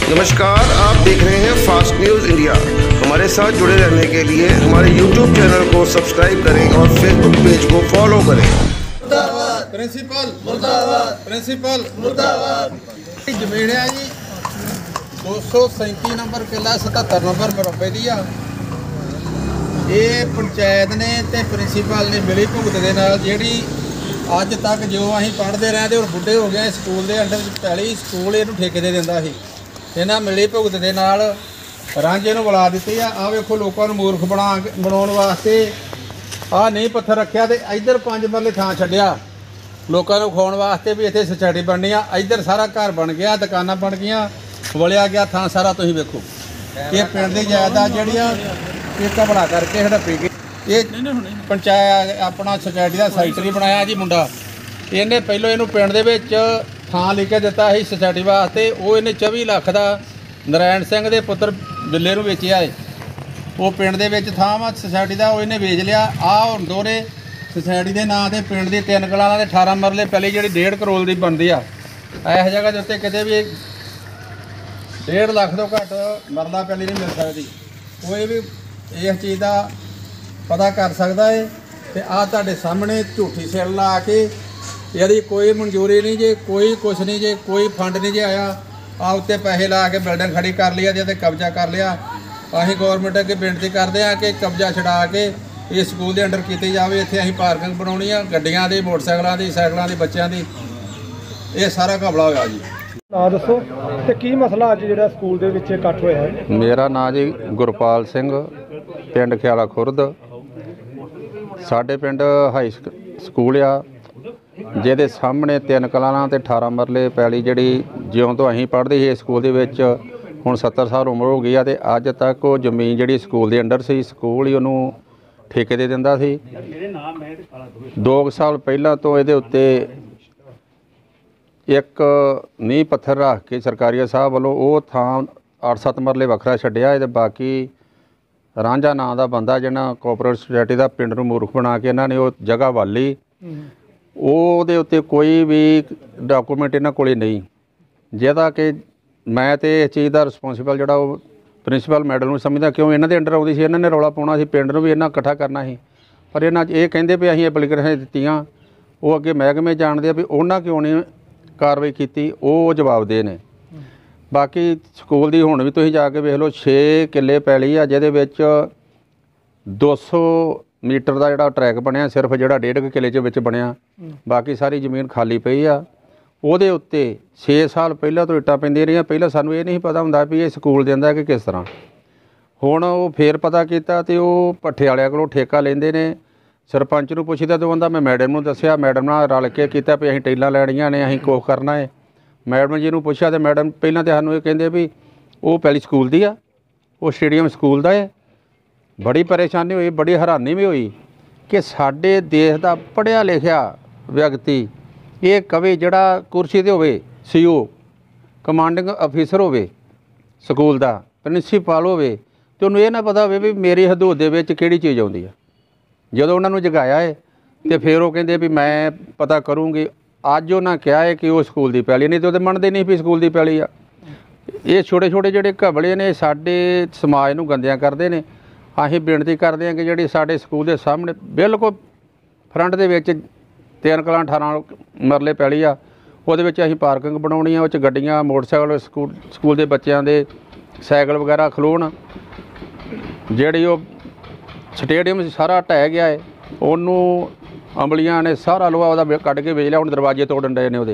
नमस्कार, आप देख रहे हैं फास्ट न्यूज़ इंडिया। हमारे साथ जुड़े रहने के लिए हमारे यूट्यूब चैनल को सब्सक्राइब करें और फेसबुक पेज को फॉलो करें। मुर्दाबाद प्रिंसिपल, मुर्दाबाद प्रिंसिपल, मुर्दाबाद। जमीन है जी 237 नंबर किला 77 नंबर मुरब्बे दी आ। ਇਹ ਪੰਚਾਇਤ ਨੇ ਤੇ ਪ੍ਰਿੰਸੀਪਲ ਨੇ ਮਿਲੀ ਭੁਗਤ ਦੇ ਨਾਲ ਜਿਹੜੀ ਅੱਜ ਤੱਕ ਜੋ ਅਸੀਂ ਪੜ੍ਹਦੇ ਰਹੇ ਤੇ ਹੁਣ ਬੁੱਢੇ ਹੋ ਗਏ ਸਕੂਲ ਦੇ ਅੰਡਰ ਪਹਿਲੀ ਸਕੂਲ ਇਹਨੂੰ ਠੇਕੇ ਦੇ ਦਿੰਦਾ ਸੀ। ਇਹਨਾਂ ਮਿਲੀ ਭੁਗਤ ਦੇ ਨਾਲ ਰਾਂਝੇ ਨੂੰ ਬੁਲਾ ਦਿੱਤੀ ਆ। ਆਹ ਵੇਖੋ ਲੋਕਾਂ ਨੂੰ ਮੂਰਖ ਬਣਾਉਣ ਵਾਸਤੇ ਆਹ ਨਹੀਂ ਪੱਥਰ ਰੱਖਿਆ ਤੇ ਇੱਧਰ 5 ਮਰਲੇ ਥਾਂ ਛੱਡਿਆ ਲੋਕਾਂ ਨੂੰ ਖਾਣ ਵਾਸਤੇ ਵੀ ਇੱਥੇ ਸੁਸਾਇਟੀ ਬਣਨੀ ਆ। ਇੱਧਰ ਸਾਰਾ ਘਰ ਬਣ ਗਿਆ, ਦੁਕਾਨਾਂ ਬਣ ਗਈਆਂ, ਵਲਿਆ ਗਿਆ ਥਾਂ ਸਾਰਾ। ਤੁਸੀਂ ਵੇਖੋ ਇਹ ਪਿੰਡ ਦੀ ਜਾਇਦਾਦ ਜਿਹੜੀਆਂ ਇਹ ਘਬਲਾ ਕਰਕੇ ਹੜੱਪੀ ਗਈ। ਇਹ ਪੰਚਾਇਤ ਆਪਣਾ ਸੁਸਾਇਟੀ ਦਾ ਸੈਕਟਰੀ ਬਣਾਇਆ ਜੀ ਮੁੰਡਾ। ਇਹਨੇ ਪਹਿਲਾਂ ਇਹਨੂੰ ਪਿੰਡ ਦੇ ਵਿੱਚ ਥਾਂ ਲਿਖ ਕੇ ਦਿੱਤਾ ਸੀ ਸੁਸਾਇਟੀ ਵਾਸਤੇ। ਉਹ ਇਹਨੇ 24 ਲੱਖ ਦਾ ਨਰਾਇਣ ਸਿੰਘ ਦੇ ਪੁੱਤਰ ਬਿੱਲੇ ਨੂੰ ਵੇਚਿਆ ਹੈ। ਉਹ ਪਿੰਡ ਦੇ ਵਿੱਚ ਥਾਂ ਵਾ ਸੁਸਾਇਟੀ ਦਾ, ਉਹ ਇਹਨੇ ਵੇਚ ਲਿਆ। ਆਹ ਹੁਣ ਦੋਰੇ ਸੁਸਾਇਟੀ ਦੇ ਨਾਂ ਤੇ ਪਿੰਡ ਦੀ 3 ਕਲਾਲਾਂ ਦੇ 18 ਮਰਲੇ ਪਹਿਲੇ ਜਿਹੜੀ 1.5 ਕਰੋੜ ਦੀ ਬਣਦੀ ਆ। ਇਸ ਜਗ੍ਹਾ ਦੇ ਉੱਤੇ ਕਿਤੇ ਵੀ 1.5 ਲੱਖ ਤੋਂ ਘੱਟ ਮਰਲਾ ਪਹਿਲੀ ਨਹੀਂ ਮਿਲ ਸਕਦੀ। ਕੋਈ ਵੀ ਇਸ ਚੀਜ਼ ਦਾ ਪਤਾ ਕਰ ਸਕਦਾ ਹੈ। ਤੇ ਆਹ ਤੁਹਾਡੇ ਸਾਹਮਣੇ ਝੂਠੀ ਸਿਰ ਲਾ ਕੇ ਇਹਦੀ ਕੋਈ ਮਨਜ਼ੂਰੀ ਨਹੀਂ ਜੇ, ਕੋਈ ਕੁਛ ਨਹੀਂ ਜੇ, ਕੋਈ ਫੰਡ ਨਹੀਂ ਜੇ ਆਇਆ। ਆਹ ਉੱਤੇ ਪੈਸੇ ਲਾ ਕੇ ਬਿਲਡਿੰਗ ਖੜੀ ਕਰ ਲਈ ਤੇ ਕਬਜ਼ਾ ਕਰ ਲਿਆ। ਅਸੀਂ ਗੌਰਮੈਂਟ ਅੱਗੇ ਬੇਨਤੀ ਕਰਦੇ ਹਾਂ ਕਿ ਕਬਜ਼ਾ ਛਡਾ ਕੇ ਇਹ ਸਕੂਲ ਦੇ ਅੰਡਰ ਕੀਤੀ ਜਾਵੇ। ਇੱਥੇ ਅਸੀਂ ਪਾਰਕਿੰਗ ਬਣਾਉਣੀ ਆ ਗੱਡੀਆਂ ਦੀ, ਮੋਟਰਸਾਈਕਲਾਂ ਦੀ, ਸਾਈਕਲਾਂ ਦੀ, ਬੱਚਿਆਂ ਦੀ। ਇਹ ਸਾਰਾ ਘਪਲਾ ਹੋਇਆ ਜੀ। ਨਾਂ ਦੱਸੋ ਤੇ ਕੀ ਮਸਲਾ ਅੱਜ ਜਿਹੜਾ ਸਕੂਲ ਦੇ ਵਿੱਚ ਇਕੱਠ ਹੋਇਆ ਹੈ? ਮੇਰਾ ਨਾਂ ਜੀ ਗੁਰਪਾਲ ਸਿੰਘ, ਪਿੰਡ ਖਿਆਲਾ ਖੁਰਦ। ਸਾਡੇ ਪਿੰਡ ਹਾਈ ਸਕੂਲ ਆ ਜਿਹਦੇ ਸਾਹਮਣੇ 3 ਕਲਾਲਾਂ ਤੇ 18 ਮਰਲੇ ਪੈਲੀ ਜਿਹੜੀ ਜਿਉਂ ਤੋਂ ਅਸੀਂ ਪੜ੍ਹਦੇ ਸੀ ਇਸ ਸਕੂਲ ਦੇ ਵਿੱਚ ਹੁਣ 70 ਸਾਲ ਉਮਰ ਹੋ ਗਈ ਆ। ਤੇ ਅੱਜ ਤੱਕ ਉਹ ਜ਼ਮੀਨ ਜਿਹੜੀ ਸਕੂਲ ਦੇ ਅੰਡਰ ਸੀ, ਸਕੂਲ ਹੀ ਉਹਨੂੰ ਠੇਕੇ ਦੇ ਦਿੰਦਾ ਸੀ। 2 ਸਾਲ ਪਹਿਲਾਂ ਤੋਂ ਇਹਦੇ ਉੱਤੇ ਇੱਕ ਨੀਂਹ ਪੱਥਰ ਰੱਖ ਕੇ ਸਰਕਾਰੀਆ ਸਾਹਿਬ ਵੱਲੋਂ ਉਹ ਥਾਂ 8-7 ਮਰਲੇ ਵੱਖਰਾ ਛੱਡਿਆ। ਇਹਦੇ ਬਾਕੀ ਰਾਂਝਾ ਨਾਂ ਦਾ ਬੰਦਾ ਜਿਹਨਾਂ ਕੋਆਪਰੇਟਿਵ ਸੁਸਾਇਟੀ ਦਾ ਪਿੰਡ ਨੂੰ ਮੂਰਖ ਬਣਾ ਕੇ ਇਹਨਾਂ ਨੇ ਉਹ ਜਗ੍ਹਾ ਵਾਲੀ। ਉਹਦੇ ਉੱਤੇ ਕੋਈ ਵੀ ਡਾਕੂਮੈਂਟ ਇਹਨਾਂ ਕੋਲ ਨਹੀਂ, ਜਿਹਦਾ ਕਿ ਮੈਂ ਤਾਂ ਇਸ ਚੀਜ਼ ਦਾ ਰਿਸਪੋਂਸੀਬਲ ਜਿਹੜਾ ਉਹ ਪ੍ਰਿੰਸੀਪਲ ਮੈਡਮ ਨੂੰ ਸਮਝਦਾ। ਕਿਉਂ ਇਹਨਾਂ ਦੇ ਅੰਡਰ ਆਉਂਦੀ ਸੀ, ਇਹਨਾਂ ਨੇ ਰੌਲਾ ਪਾਉਣਾ ਸੀ, ਪਿੰਡ ਨੂੰ ਵੀ ਇਹਨਾਂ ਇਕੱਠਾ ਕਰਨਾ ਸੀ। ਪਰ ਇਹਨਾਂ ਇਹ ਕਹਿੰਦੇ ਵੀ ਅਸੀਂ ਐਪਲੀਕੇਸ਼ਨ ਦਿੱਤੀਆਂ, ਉਹ ਅੱਗੇ ਮਹਿਕਮੇ ਜਾਣਦੇ ਆ ਵੀ ਉਹਨਾਂ ਕਿਉਂ ਨਹੀਂ ਕਾਰਵਾਈ ਕੀਤੀ, ਉਹ ਜਵਾਬ ਦੇ ਨੇ। ਬਾਕੀ ਸਕੂਲ ਦੀ ਹੁਣ ਵੀ ਤੁਸੀਂ ਜਾ ਕੇ ਵੇਖ ਲਓ 6 ਕਿੱਲੇ ਪੈਲੀ ਆ ਜਿਹਦੇ ਵਿੱਚ 200 ਮੀਟਰ ਦਾ ਜਿਹੜਾ ਟਰੈਕ ਬਣਿਆ, ਸਿਰਫ ਜਿਹੜਾ 1.5 ਕਿੱਲੇ 'ਚ ਵਿੱਚ ਬਣਿਆ, ਬਾਕੀ ਸਾਰੀ ਜ਼ਮੀਨ ਖਾਲੀ ਪਈ ਆ। ਉਹਦੇ ਉੱਤੇ 6 ਸਾਲ ਪਹਿਲਾਂ ਤੋਂ ਇੱਟਾਂ ਪੈਂਦੀਆਂ ਰਹੀਆਂ। ਪਹਿਲਾਂ ਸਾਨੂੰ ਇਹ ਨਹੀਂ ਪਤਾ ਹੁੰਦਾ ਵੀ ਇਹ ਸਕੂਲ ਦਿੰਦਾ ਕਿ ਕਿਸ ਤਰ੍ਹਾਂ। ਹੁਣ ਉਹ ਫੇਰ ਪਤਾ ਕੀਤਾ ਤੇ ਉਹ ਭੱਠੇ ਵਾਲਿਆਂ ਕੋਲੋਂ ਠੇਕਾ ਲੈਂਦੇ ਨੇ। ਸਰਪੰਚ ਨੂੰ ਪੁੱਛਦਾ ਤਾਂ ਕਹਿੰਦਾ ਮੈਂ ਮੈਡਮ ਨੂੰ ਦੱਸਿਆ, ਮੈਡਮ ਨਾਲ ਰਲ ਕੇ ਕੀਤਾ ਵੀ ਅਸੀਂ ਟੈਲਾਂ ਲੈਣੀਆਂ ਨੇ, ਅਸੀਂ ਕੋਖ ਕਰਨਾ ਹੈ। ਮੈਡਮ ਜੀ ਨੂੰ ਪੁੱਛਿਆ ਤਾਂ ਮੈਡਮ ਪਹਿਲਾਂ ਤਾਂ ਸਾਨੂੰ ਇਹ ਕਹਿੰਦੇ ਵੀ ਉਹ ਪਹਿਲੀ ਸਕੂਲ ਦੀ ਆ, ਉਹ ਸਟੇਡੀਅਮ ਸਕੂਲ ਦਾ ਹੈ। ਬੜੀ ਪਰੇਸ਼ਾਨੀ ਹੋਈ, ਬੜੀ ਹੈਰਾਨੀ ਵੀ ਹੋਈ ਕਿ ਸਾਡੇ ਦੇਸ਼ ਦਾ ਪੜ੍ਹਿਆ ਲਿਖਿਆ ਵਿਅਕਤੀ ਇਹ ਕਵੇ ਜਿਹੜਾ ਕੁਰਸੀ 'ਤੇ ਹੋਵੇ, CO ਕਮਾਂਡਿੰਗ ਅਫੀਸਰ ਹੋਵੇ ਸਕੂਲ ਦਾ, ਪ੍ਰਿੰਸੀਪਲ ਹੋਵੇ, ਅਤੇ ਉਹਨੂੰ ਇਹ ਨਾ ਪਤਾ ਹੋਵੇ ਵੀ ਮੇਰੀ ਹਦੂਦ ਦੇ ਵਿੱਚ ਕਿਹੜੀ ਚੀਜ਼ ਆਉਂਦੀ ਆ। ਜਦੋਂ ਉਹਨਾਂ ਨੂੰ ਜਗਾਇਆ ਹੈ ਅਤੇ ਫਿਰ ਉਹ ਕਹਿੰਦੇ ਵੀ ਮੈਂ ਪਤਾ ਕਰੂੰਗੀ। ਅੱਜ ਉਹਨਾਂ ਕਿਹਾ ਹੈ ਕਿ ਉਹ ਸਕੂਲ ਦੀ ਪੈਲੀ, ਨਹੀਂ ਤਾਂ ਉਹਦੇ ਮੰਨਦੇ ਨਹੀਂ ਵੀ ਸਕੂਲ ਦੀ ਪੈਲੀ ਆ। ਇਹ ਛੋਟੇ ਛੋਟੇ ਜਿਹੜੇ ਘਬਲੇ ਨੇ ਸਾਡੇ ਸਮਾਜ ਨੂੰ ਗੰਦਿਆਂ ਕਰਦੇ ਨੇ। ਅਸੀਂ ਬੇਨਤੀ ਕਰਦੇ ਹਾਂ ਕਿ ਜਿਹੜੀ ਸਾਡੇ ਸਕੂਲ ਦੇ ਸਾਹਮਣੇ ਬਿਲਕੁਲ ਫਰੰਟ ਦੇ ਵਿੱਚ 3 ਕਲਾਂ 18 ਮਰਲੇ ਪੈਲੀ ਆ, ਉਹਦੇ ਵਿੱਚ ਅਸੀਂ ਪਾਰਕਿੰਗ ਬਣਾਉਣੀ ਆ। ਉਹ 'ਚ ਗੱਡੀਆਂ, ਮੋਟਰਸਾਈਕਲ, ਸਕੂਲ ਦੇ ਬੱਚਿਆਂ ਦੇ ਸਾਈਕਲ ਵਗੈਰਾ ਖਲੋਣ। ਜਿਹੜੀ ਉਹ ਸਟੇਡੀਅਮ ਸਾਰਾ ਢਹਿ ਗਿਆ ਹੈ, ਉਹਨੂੰ ਅੰਬਲੀਆਂ ਨੇ ਸਾਰਾ ਲੋਹਾ ਉਹਦਾ ਕੱਢ ਕੇ ਵੇਚ ਲਿਆ। ਹੁਣ ਦਰਵਾਜ਼ੇ ਤੋੜਨ ਡਏ ਨੇ ਉਹਦੇ।